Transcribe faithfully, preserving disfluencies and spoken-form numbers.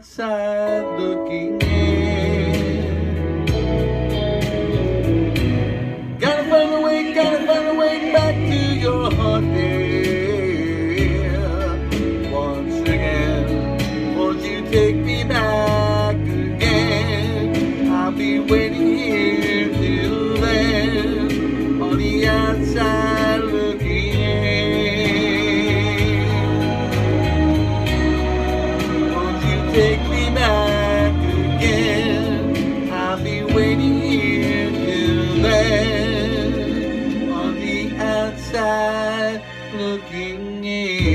outside looking in. Gotta find a way, gotta find a way back to your heart, dear. Once again, won't you take me back again? I'll be waiting here till then, on the outside looking in. Won't you take me back again? I'll be waiting here till then, on the outside looking in.